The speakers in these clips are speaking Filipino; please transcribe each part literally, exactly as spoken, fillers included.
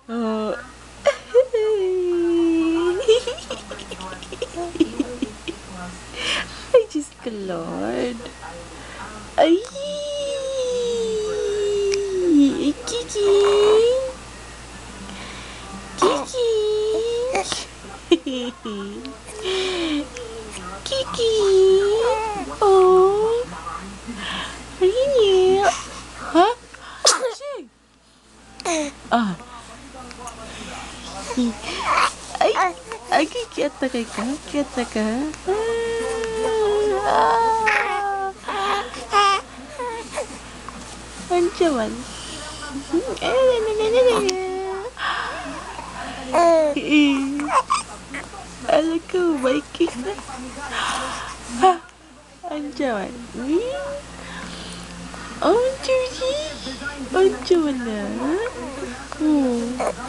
Oh. Ay, Diyos ko, Lord. Ay! Kiki! Kiki! Kiki! Oh! Really? Huh? Shig! Ah. Ay! Ay, kikiyat na kay ka? Kiyat na ka? Ah! Andiyan. Alam ko, may kick na. Ha! Andiyan. Oh, Judy! Andiyan na. Oh.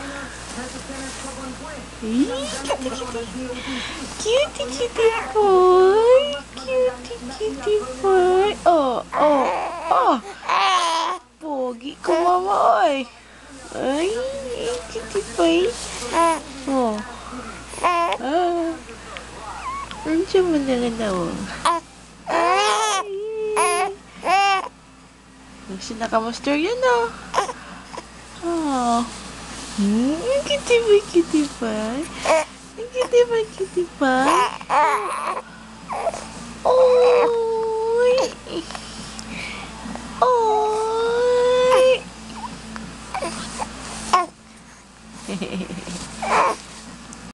Cutie, cutie, cutie boy. Cutie, cutie boy. Oh, oh, oh. Pogi ko, mama, oy. Ay, cutie boy. Oh. Ah. Andiyan mo na nga daw. Sinakamuster yan, oh. Oh. Hmm, cutie boy, cutie boy. Cutie boy, cutie boy.